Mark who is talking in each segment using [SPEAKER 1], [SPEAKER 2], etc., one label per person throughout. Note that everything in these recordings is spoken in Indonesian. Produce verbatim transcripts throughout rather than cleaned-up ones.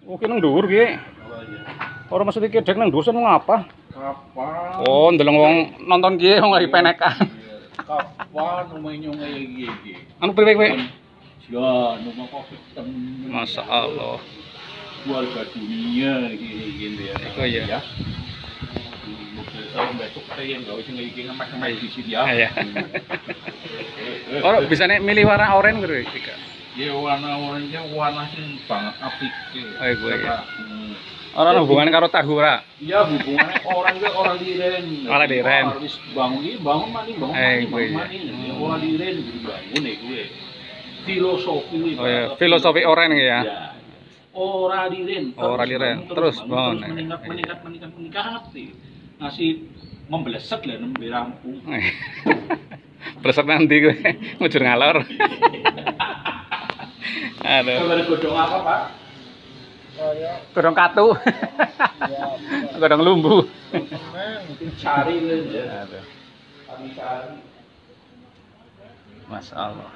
[SPEAKER 1] Oke nang dhuwur ki. Ora mesti kedek nang dhuwur sen ngapa?
[SPEAKER 2] Kapan?
[SPEAKER 1] Oh, ndeleng wong nonton ki wong lagi penekan.
[SPEAKER 2] Kapan umenya ngaya iki?
[SPEAKER 1] Anu priwe kowe?
[SPEAKER 2] Ya, numpak Covid temen.
[SPEAKER 1] Masya Allah.
[SPEAKER 2] Keluarga dunia gitu ya.
[SPEAKER 1] Iku ya.
[SPEAKER 2] Saya besok saya yang gawe sing iki ngemek-ngemek di sini ya.
[SPEAKER 1] Iya. Ora bisa nek milih warna oranye kowe iki.
[SPEAKER 2] Ya warna oranye warna sing banget apik.
[SPEAKER 1] Oh iku ya. Ora ana hubungan karo tahu ora?
[SPEAKER 2] Iya, hubungannya orang ke orang diren.
[SPEAKER 1] Ora diren.
[SPEAKER 2] Wis bangun iki bangun mani bangun
[SPEAKER 1] Eh,
[SPEAKER 2] mani
[SPEAKER 1] iya.
[SPEAKER 2] mani. Ya ora diren dibangun iki kuwi. Filosofi kuwi.
[SPEAKER 1] Oh ya, filosofi oranye ya.
[SPEAKER 2] Ya. Ora diren.
[SPEAKER 1] Ora diren. Terus bangun.
[SPEAKER 2] Meningkat meningkat meningkat meningkat sih. Ngasih membeleset lah nembe rampung.
[SPEAKER 1] Bleset nanti kowe ngujur ngalor. Aduh.
[SPEAKER 2] Kabar godhong apa, Pak?
[SPEAKER 1] Godhong katu. Godhong lumbu.
[SPEAKER 2] Cari lho ya.
[SPEAKER 1] Aduh.
[SPEAKER 2] Kami cari.
[SPEAKER 1] Masya Allah.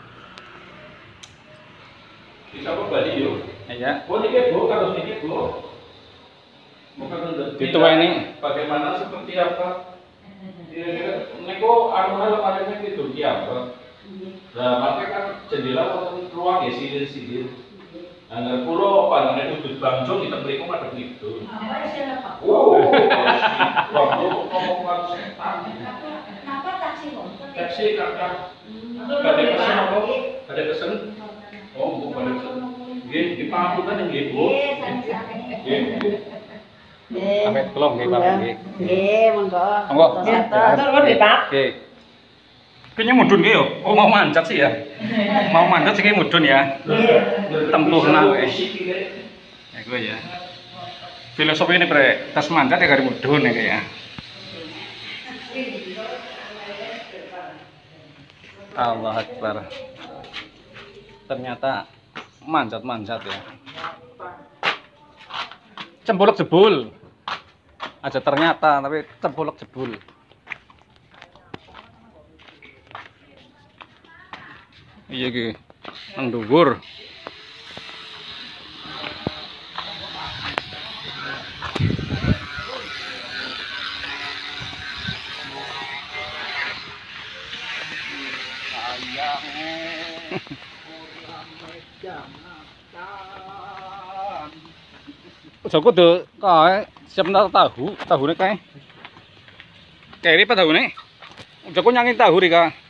[SPEAKER 2] Bisa apa Bali yo?
[SPEAKER 1] Iya.
[SPEAKER 2] Oh niki Bu, kados niki Bu. Bukan
[SPEAKER 1] Itu ini.
[SPEAKER 2] Bagaimana seperti apa? Neko anu hal paling itu dia apa? Nah, makanya kan jendela wonten ruang ya silir-silir. Angger kula panjenengan udut bangjo kita mriku madhep itu. Oh, waktu ngomong karo setan.
[SPEAKER 3] Kenapa taksi kok?
[SPEAKER 2] Taksi kakak. Badhe pesen apa? Badhe pesen. Oh, Bu badhe pesen. Nggih, dipangapunten nggih, Bu. Nggih, Bu.
[SPEAKER 1] Amit belum nggih, Pak nggih.
[SPEAKER 3] Nggih, monggo.
[SPEAKER 1] Monggo.
[SPEAKER 3] Atur nggih, Pak.
[SPEAKER 1] Oke. Kayaknya mudun gitu yo. Oh mau manjat sih ya. Mau manjat sih kayak mudun ya. Tempuh nah wes. Ya gue ya. Filosofi ini bre, tas manjat ya kari mudun ya kayak. Allah Akbar. Ternyata manjat-manjat ya. Cempuluk jebul. Aja ternyata tapi cempuluk jebul. Iya ki, nang dhuwur. Joko tuh kae siap ntar tahu, tahune kae. Keri apa tahune? Joko nyangin tahu rika.